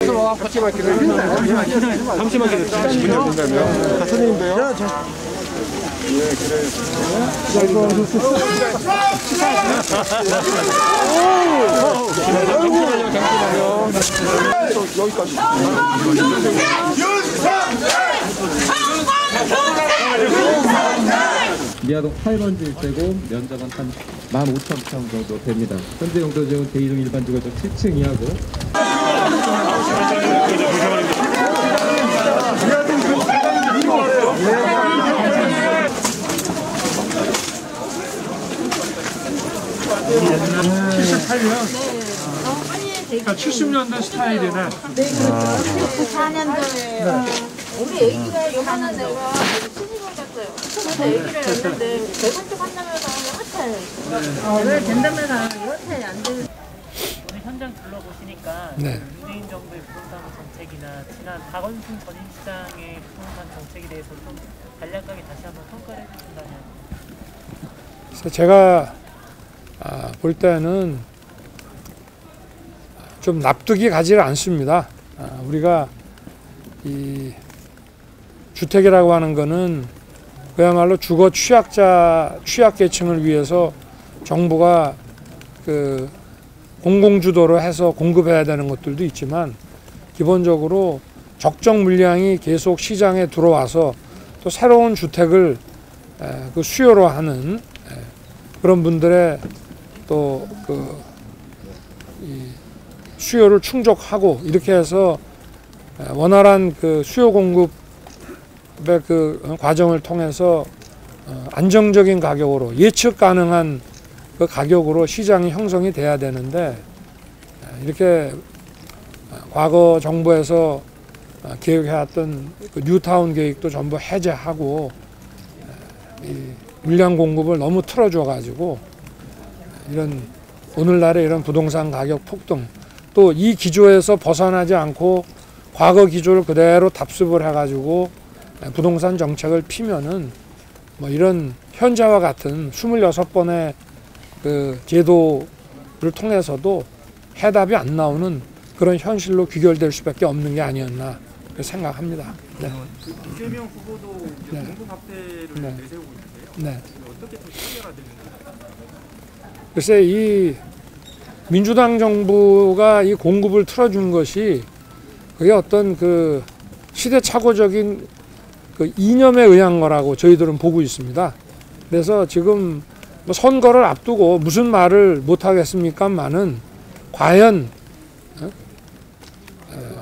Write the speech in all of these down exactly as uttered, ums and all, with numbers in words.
잠시만 기다려. 잠시만 기다려. 시간이 된다면. 자, 선생님도요. 네, 그래. 잠시만요, 잠시만요. 여기까지. 미아동 팔 번지 일대고 면적은 한 만 오천 평 정도 됩니다. 현재 용도지역은 대이동 일반 주거지역 칠 층 이하고 칠십팔 년? 그러니까 칠십 년대 스타일이네. 네, 그렇죠. 칠십사 년도에 우리 애기가 요하는 애가 시집을 갔어요. 그래서 애기를 했는데 대관쪽 한다면서 하차해. 왜 된다면서 하차해 안 돼. 오늘 현장 둘러보시니까 네. 문재인 정부의 부동산 정책이나 지난 박원순 전임시장의 부동산 정책에 대해서 좀 간략하게 다시 한번 평가를 해주신다면. 그래서 제가 아, 볼 때는 좀 납득이 가지 않습니다. 아, 우리가 이 주택이라고 하는 거는 그야말로 주거 취약자, 취약계층을 위해서 정부가 그 공공주도로 해서 공급해야 되는 것들도 있지만 기본적으로 적정 물량이 계속 시장에 들어와서 또 새로운 주택을 에, 그 수요로 하는 에, 그런 분들의 또 그 이 수요를 충족하고 이렇게 해서 원활한 그 수요 공급의 그 과정을 통해서 안정적인 가격으로 예측 가능한 그 가격으로 시장이 형성이 돼야 되는데 이렇게 과거 정부에서 계획해왔던 그 뉴타운 계획도 전부 해제하고 이 물량 공급을 너무 틀어줘 가지고 이런 오늘날의 이런 부동산 가격 폭등 또 이 기조에서 벗어나지 않고 과거 기조를 그대로 답습을 해가지고 부동산 정책을 피면은 뭐 이런 현재와 같은 스물여섯 번의 그 제도를 통해서도 해답이 안 나오는 그런 현실로 귀결될 수밖에 없는 게 아니었나 생각합니다. 네. 이재명 후보도 네. 공급 확대를 네. 내세우고 있는데요. 네. 어떻게 좀 해결가 되는 건가요? 글쎄 이 민주당 정부가 이 공급을 틀어준 것이 그게 어떤 그 시대착오적인 그 이념에 의한 거라고 저희들은 보고 있습니다. 그래서 지금 뭐 선거를 앞두고 무슨 말을 못 하겠습니까만은 과연 어? 어,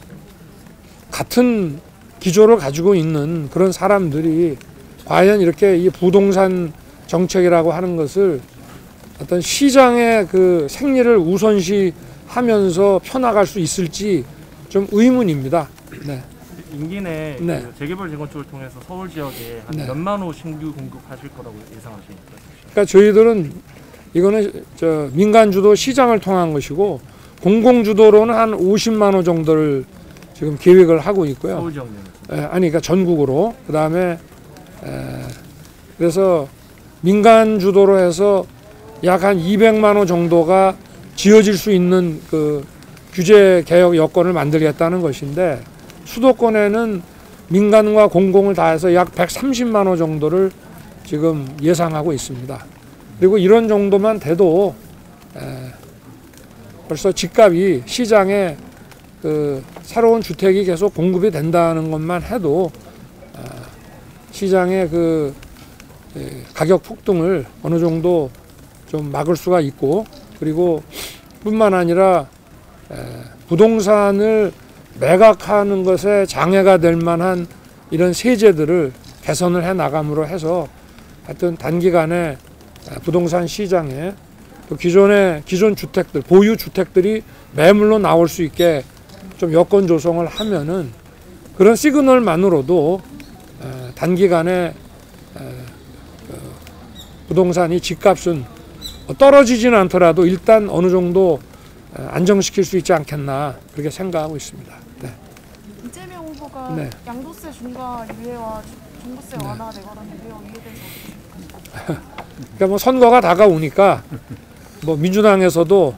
같은 기조를 가지고 있는 그런 사람들이 과연 이렇게 이 부동산 정책이라고 하는 것을 어떤 시장의 그 생리를 우선시하면서 펴나갈 수 있을지 좀 의문입니다. 네. 임기 내 네. 그 재개발 재건축을 통해서 서울 지역에 한 네. 몇만 호 신규 공급하실 거라고 예상하십니까? 그러니까 저희들은 이거는 저 민간 주도 시장을 통한 것이고 공공 주도로는 한 오십만 호 정도를 지금 계획을 하고 있고요. 서울 지역 내에서. 에, 아니 그러니까 전국으로 그다음에 에, 그래서 민간 주도로 해서 약 한 이백만 호 정도가 지어질 수 있는 그 규제 개혁 여건을 만들겠다는 것인데 수도권에는 민간과 공공을 다해서 약 백삼십만 호 정도를 지금 예상하고 있습니다. 그리고 이런 정도만 돼도 에, 벌써 집값이 시장에 그 새로운 주택이 계속 공급이 된다는 것만 해도 어, 시장의 그 에, 가격 폭등을 어느 정도 좀 막을 수가 있고 그리고 뿐만 아니라 에, 부동산을 매각하는 것에 장애가 될 만한 이런 세제들을 개선을 해 나감으로 해서 하여튼 단기간에 부동산 시장에 또 기존의 기존 주택들 보유 주택들이 매물로 나올 수 있게 좀 여건 조성을 하면은 그런 시그널만으로도 에, 단기간에 에, 그 부동산이 집값은 떨어지지는 않더라도 일단 어느 정도 안정시킬 수 있지 않겠나 그렇게 생각하고 있습니다. 네. 이재명 후보가 네. 양도세 중과 유예와 종부세 네. 완화 내거라는 내용 이에 대해서 그러니까 뭐 선거가 다가오니까 뭐 민주당에서도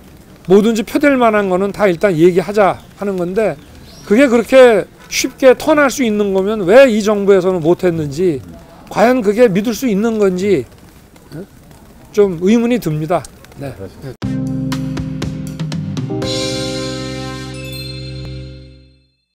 뭐든지 표될 만한 거는 다 일단 얘기하자 하는 건데 그게 그렇게 쉽게 턴할 수 있는 거면 왜 이 정부에서는 못했는지 과연 그게 믿을 수 있는 건지 좀 의문이 듭니다. 네.